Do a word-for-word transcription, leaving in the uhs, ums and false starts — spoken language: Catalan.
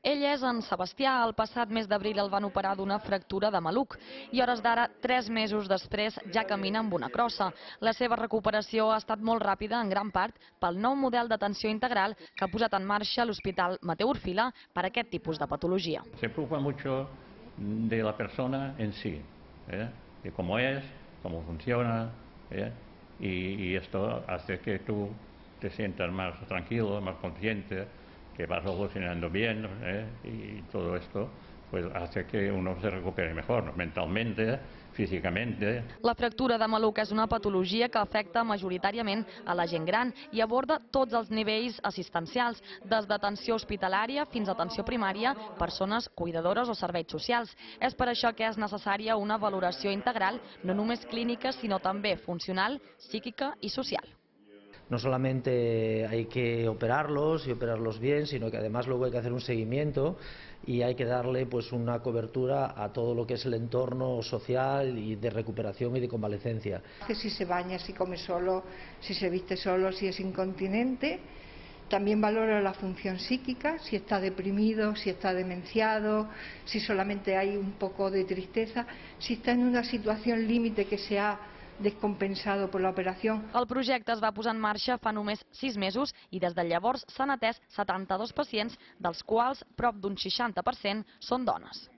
Ell és en Sebastià. El passat mes d'abril el van operar d'una fractura de maluc i hores d'ara, tres mesos després, ja camina amb una crossa. La seva recuperació ha estat molt ràpida, en gran part, pel nou model d'atenció integral que ha posat en marxa l'Hospital Mateu Orfila per a aquest tipus de patologia. Se preocupa mucho de la persona en sí, ¿eh? De cómo es, cómo funciona, ¿eh? y, y esto hace que tú te sientas más tranquilo, más consciente, que vas evolucionando bien, ¿eh? Y todo esto pues hace que uno se recupere mejor, mentalmente, físicamente. La fractura de maluc és una patologia que afecta majoritàriament a la gent gran i aborda tots els nivells assistencials, des d'atenció hospitalària fins a atenció primària, persones cuidadores o serveis socials. És per això que és necessària una valoració integral, no només clínica, sinó també funcional, psíquica i social. No solamente hay que operarlos y operarlos bien, sino que además luego hay que hacer un seguimiento y hay que darle pues una cobertura a todo lo que es el entorno social y de recuperación y de convalecencia. Si se baña, si come solo, si se viste solo, si es incontinente. También valora la función psíquica, si está deprimido, si está demenciado, si solamente hay un poco de tristeza, si está en una situación límite que se ha descompensado por la operació. El projecte es va posar en marxa fa només sis mesos i des de llavors s'han atès setanta-dos pacients, dels quals prop d'un seixanta per cent són dones.